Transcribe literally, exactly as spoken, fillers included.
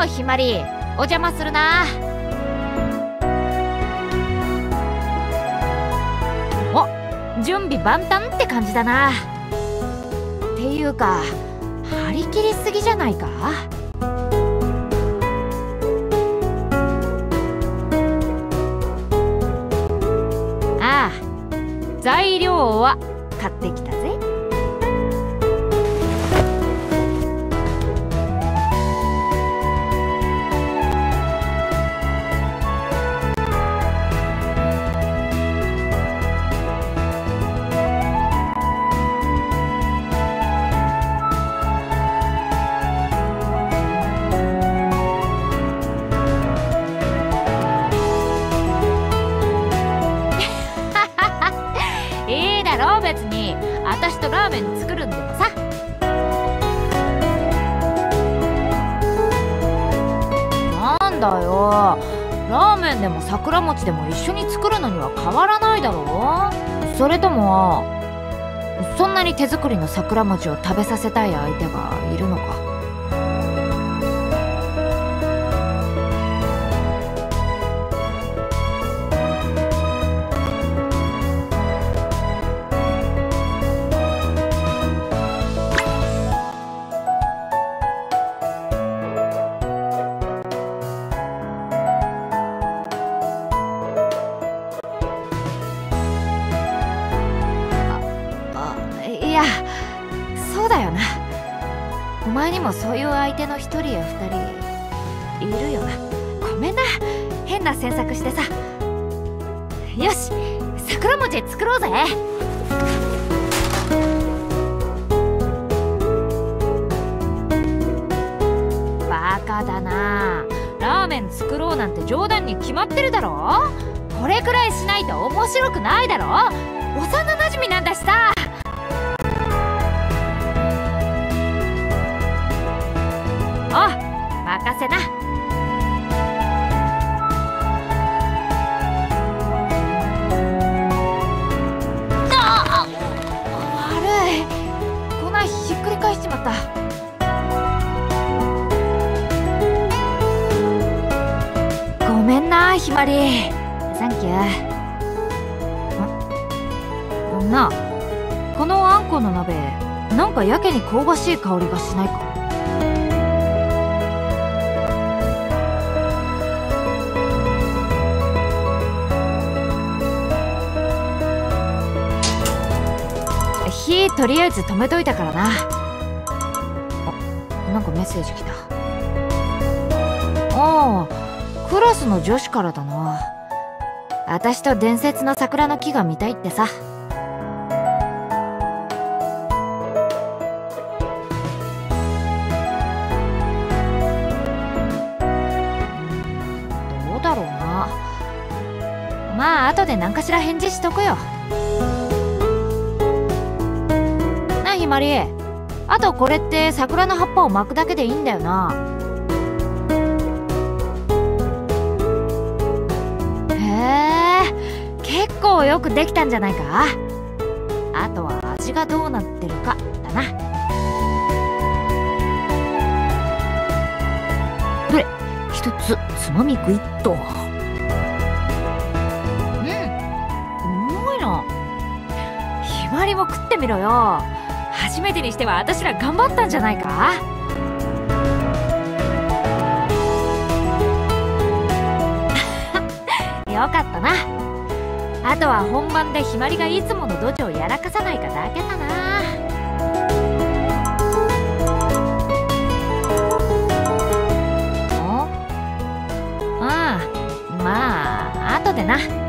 うひまり、お邪魔するな。お、準備万端って感じだな。っていうか張り切りすぎじゃないか。ああ、材料は買ってきたぜ。別に私とラーメン作るんでもさ。なんだよ、ラーメンでも桜餅でも一緒に作るのには変わらないだろ。それともそんなに手作りの桜餅を食べさせたい相手がいるのか。いや、そうだよな。お前にもそういう相手の一人や二人いるよな。ごめんな、変な詮索してさ。よし、桜餅作ろうぜ。バカだな。ラーメン作ろうなんて冗談に決まってるだろ。これくらいしないと面白くないだろ。幼なじみなんだしさ。お、任せな。ああ、悪い、粉ひっくり返しちまった。ごめんなひまり。サンキュー。んなあ、このあんこの鍋なんかやけに香ばしい香りがしないか。火とりあえず止めといたからな。あ、なんかメッセージ来た。ああ、クラスの女子からだな。私と伝説の桜の木が見たいってさ。どうだろうな。まあ後で何かしら返事しとくよ。ひまり、あとこれって桜の葉っぱを巻くだけでいいんだよな。へえ、結構よくできたんじゃないか。あとは味がどうなってるかだな。どれ一つつまみ食いっと。うん、うまいな。ひまりも食ってみろよ。初めてにしては私ら頑張ったんじゃないか。よかったな。あとは本番でひまりがいつものドジをやらかさないかだけだな。お？ああ、まあ後でな。